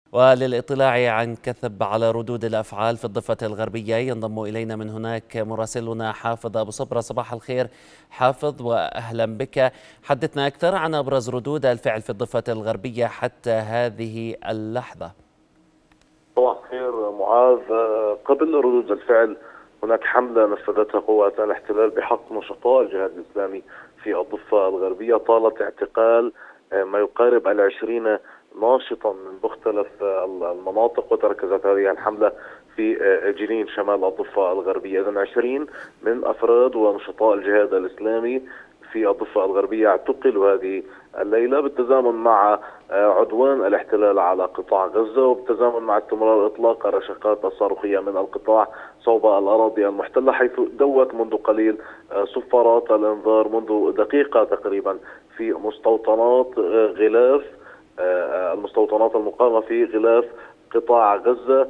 وللاطلاع عن كثب على ردود الأفعال في الضفة الغربية ينضم إلينا من هناك مراسلنا حافظ أبو صبرة. صباح الخير حافظ وأهلا بك. حدثنا أكثر عن أبرز ردود الفعل في الضفة الغربية حتى هذه اللحظة. صباح الخير معاذ. قبل ردود الفعل هناك حملة نفذتها قوات الاحتلال بحق نشطاء الجهاد الإسلامي في الضفة الغربية طالت اعتقال ما يقارب 20 ناشطا من مختلف المناطق، وتركزت هذه الحملة في جنين شمال الضفة الغربية. إذن 20 من أفراد ونشطاء الجهاد الإسلامي في الضفة الغربية اعتقلوا هذه الليلة بالتزامن مع عدوان الاحتلال على قطاع غزة، وبالتزامن مع استمرار إطلاق الرشقات الصاروخية من القطاع صوب الأراضي المحتلة، حيث دوت منذ قليل صفارات الإنذار منذ دقيقة تقريبا في مستوطنات غلاف المستوطنات المقامة في غلاف قطاع غزة.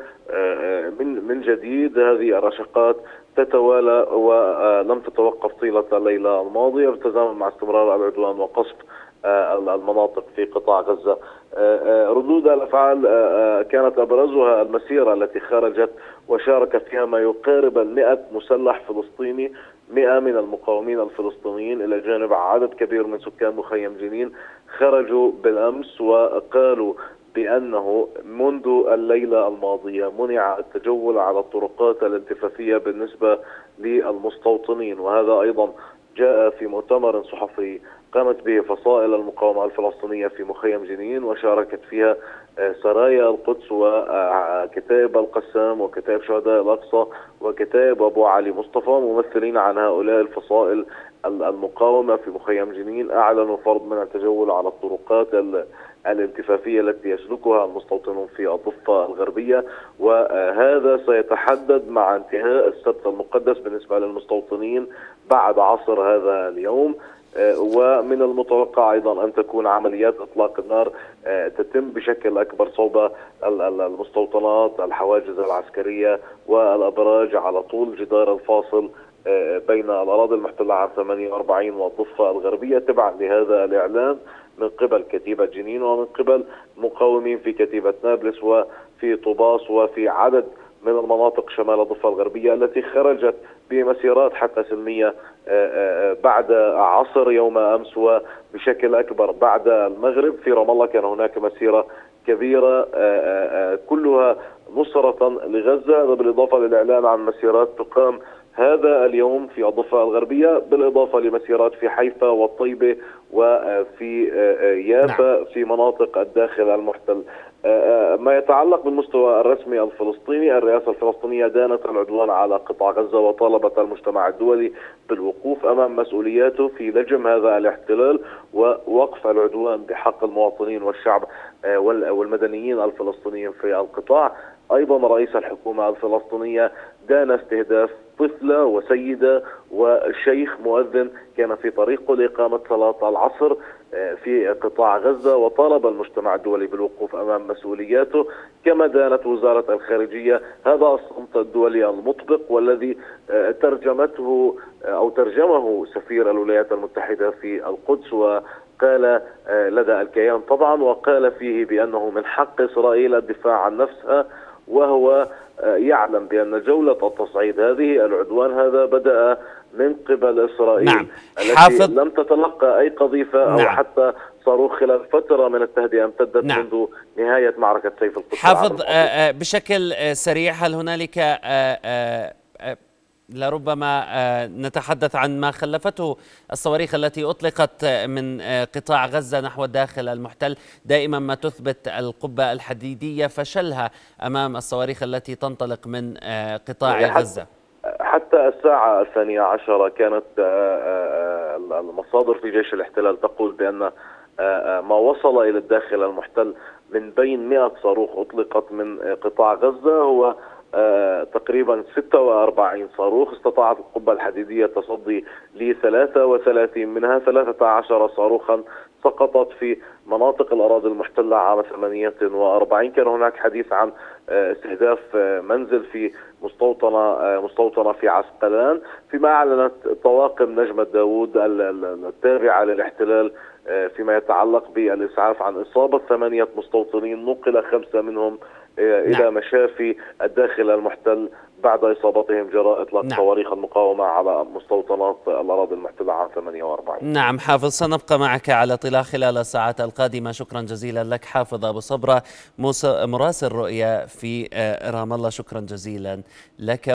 من جديد هذه الرشقات تتوالى ولم تتوقف طيلة الليلة الماضية بالتزامن مع استمرار العدوان وقصف المناطق في قطاع غزة. ردود الأفعال كانت أبرزها المسيرة التي خرجت وشارك فيها ما يقارب 100 مسلح فلسطيني، 100 من المقاومين الفلسطينيين إلى جانب عدد كبير من سكان مخيم جنين. خرجوا بالأمس وقالوا بأنه منذ الليلة الماضية منع التجول على الطرقات الالتفافية بالنسبة للمستوطنين، وهذا أيضا جاء في مؤتمر صحفي قامت به فصائل المقاومة الفلسطينية في مخيم جنين، وشاركت فيها سرايا القدس وكتائب القسام وكتائب شهداء الأقصى وكتائب أبو علي مصطفى. ممثلين عن هؤلاء الفصائل المقاومة في مخيم جنين أعلنوا فرض منع التجول على الطرقات الالتفافية التي يسلكها المستوطنون في الضفة الغربية، وهذا سيتحدد مع انتهاء السبت المقدس بالنسبة للمستوطنين بعد عصر هذا اليوم. ومن المتوقع أيضا أن تكون عمليات إطلاق النار تتم بشكل أكبر صوب المستوطنات، الحواجز العسكرية والأبراج على طول جدار الفاصل بين الأراضي المحتلة عام 48 والضفة الغربية، تبعا لهذا الإعلان من قبل كتيبة جنين ومن قبل مقاومين في كتيبة نابلس وفي طوباس وفي عدد من المناطق شمال الضفة الغربية التي خرجت بمسيرات حتى سلمية بعد عصر يوم أمس، وبشكل أكبر بعد المغرب. في رام الله كان هناك مسيرة كبيرة كلها نصرة لغزة، هذا بالإضافة للإعلان عن مسيرات تقام هذا اليوم في الضفة الغربية، بالإضافة لمسيرات في حيفا والطيبة وفي يافا في مناطق الداخل المحتل. ما يتعلق بالمستوى الرسمي الفلسطيني، الرئاسة الفلسطينية دانت العدوان على قطاع غزة وطالبت المجتمع الدولي بالوقوف أمام مسؤولياته في لجم هذا الاحتلال ووقف العدوان بحق المواطنين والشعب والمدنيين الفلسطينيين في القطاع. أيضا رئيس الحكومة الفلسطينية دان استهداف طفلة وسيدة وشيخ مؤذن كان في طريقه لإقامة صلاة العصر في قطاع غزة، وطالب المجتمع الدولي بالوقوف أمام مسؤولياته. كما دانت وزارة الخارجية هذا الصمت الدولي المطبق والذي ترجمه سفير الولايات المتحدة في القدس، وقال لدى الكيان طبعا، وقال فيه بأنه من حق إسرائيل الدفاع عن نفسها، وهو يعلم بأن جولة التصعيد هذه العدوان هذا بدأ من قبل إسرائيل. نعم. التي لم تتلقى أي قذيفة أو نعم. حتى صاروخ خلال فترة من التهدئة امتدت نعم. منذ نهاية معركة سيف القدس. حافظ، بشكل سريع، هل هنالك لربما نتحدث عن ما خلفته الصواريخ التي أطلقت من قطاع غزة نحو الداخل المحتل؟ دائما ما تثبت القبة الحديدية فشلها أمام الصواريخ التي تنطلق من قطاع غزة. حتى الساعة 12 كانت المصادر في جيش الاحتلال تقول بأن ما وصل إلى الداخل المحتل من بين 100 صاروخ أطلقت من قطاع غزة هو تقريبا 46 صاروخ. استطاعت القبة الحديدية التصدي ل 33 منها، 13 صاروخا سقطت في مناطق الأراضي المحتلة عام 48. كان هناك حديث عن استهداف منزل في مستوطنة في عسقلان، فيما أعلنت طواقم نجمة داوود التابعة للاحتلال فيما يتعلق بالإسعاف عن إصابة 8 مستوطنين، نقل 5 منهم إلى مشافي الداخل المحتل بعد إصابتهم جراء إطلاق صواريخ المقاومة على مستوطنات الأراضي المحتلة عام 48. نعم حافظ، سنبقى معك على اطلاع خلال الساعات القادمة. شكرا جزيلا لك حافظ أبو صبرة، مراسل رؤيا في رام الله. شكرا جزيلا لك.